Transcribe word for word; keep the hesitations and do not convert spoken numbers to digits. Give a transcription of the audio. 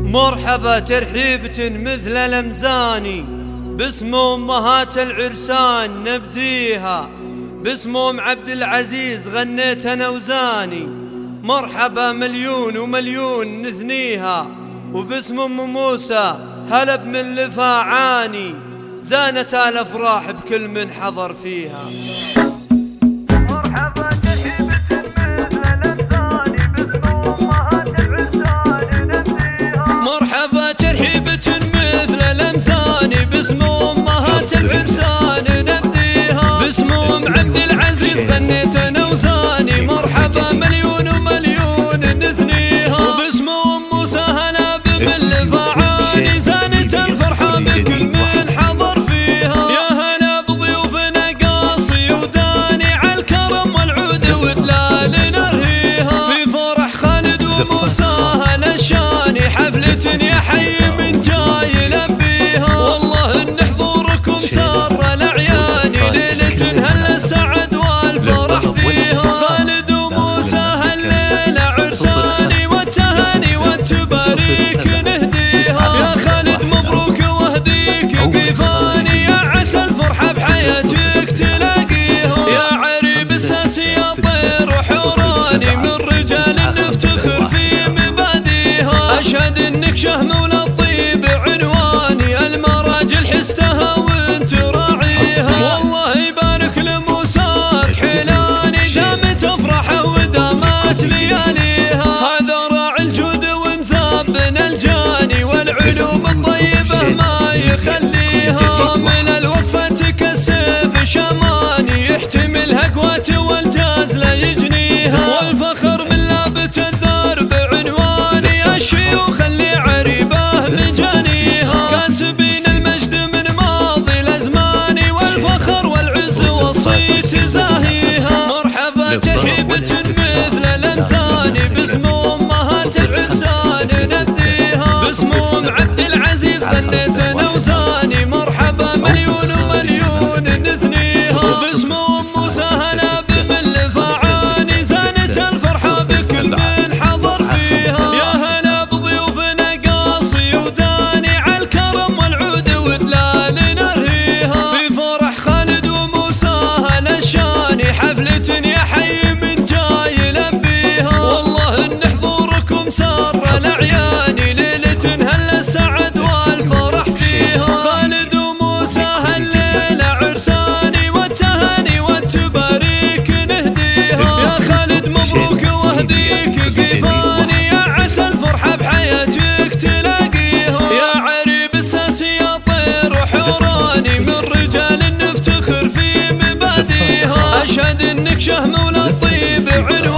مرحبا ترحيبة مثل الأمزاني، باسم أمهات العرسان نبديها، باسم أم عبد العزيز غنيت أنا وزاني. مرحبا مليون ومليون نثنيها، وباسم أم موسى هلا بمن لفاعاني، زانت الأفراح بكل من حضر فيها. مرحبا ترحيبة مثل الأمزاني، باسم أمهات العرسان نبديها، باسم أم عبد العزيز غنيت أنا وزاني. مرحبا مليون ومليون نثنيها، وباسم أم موسى هلا بمن لفاعاني، زانت الفرحة بكل من حضر فيها. يا هلا بضيوفنا قاصي وداني، عالكرم والعود ودلال نرهيها، في فرح خالد وموسى هلا الشاني، حفلة يا حي من جاي يلبيها. والله ان حضوركم سار الأعياني، ليلة هلا السعد والفرح فيها. خالد وموسى هالليلة عرساني، والتهاني والتباريك نهديها. يا خالد مبروك واهديك قيفاني، يا عسى الفرحة بحياتك تلاقيها. يا عريب الساس يا طير حوراني، من رجال نفتخر في مباديها. أشهد انك شهم ولا الطيب عنواني، المراجل حستها وانت راعيها. والله يبارك لموساك حيلاني، دامت افراحه ودامت لياليها. هذا راعي الجود ومزابن الجاني، والعلوم الطيبة ما يخليها. من الوقفة كالسيف شماني، يحتملها قوات والجاز لا يجنيها. والفخر من لابت الدرب عنواني، الشيوخ اللي عريبه مجانيها. كاسبين المجد من ماضي الازمان، والفخر والعز والصيت زاهيها. مرحبا ترحيبة مثل الأمزاني، باسم أمهات العرسان نبديها، باسم أم عبد العزيز غنيت أنا وزاني. مرحبا مليون ومليون نثنيها، باسم أم موسى هلا بمن لفاعاني، زانت الفرحة بكل من حضر فيها. يا هلا بضيوفنا قاصي وداني، عالكرم والعود ودلال نرهيها، في فرح خالد وموسى هلا الشاني، حفلة يا حي من جاي يلبيها. والله ان حضوركم سار الأعياني، ليلة هلا السعد والفرح فيها. خالد وموسى هالليلة عرساني، والتهاني والتباريك نهديها. يا خالد مبروك واهديك قيفاني، يا عسى الفرحة بحياتك تلاقيها. يا عريب الساس يا طير حوراني، من رجال نفتخر في مباديها. أشهد انك شهم ولا الطيب عنواني،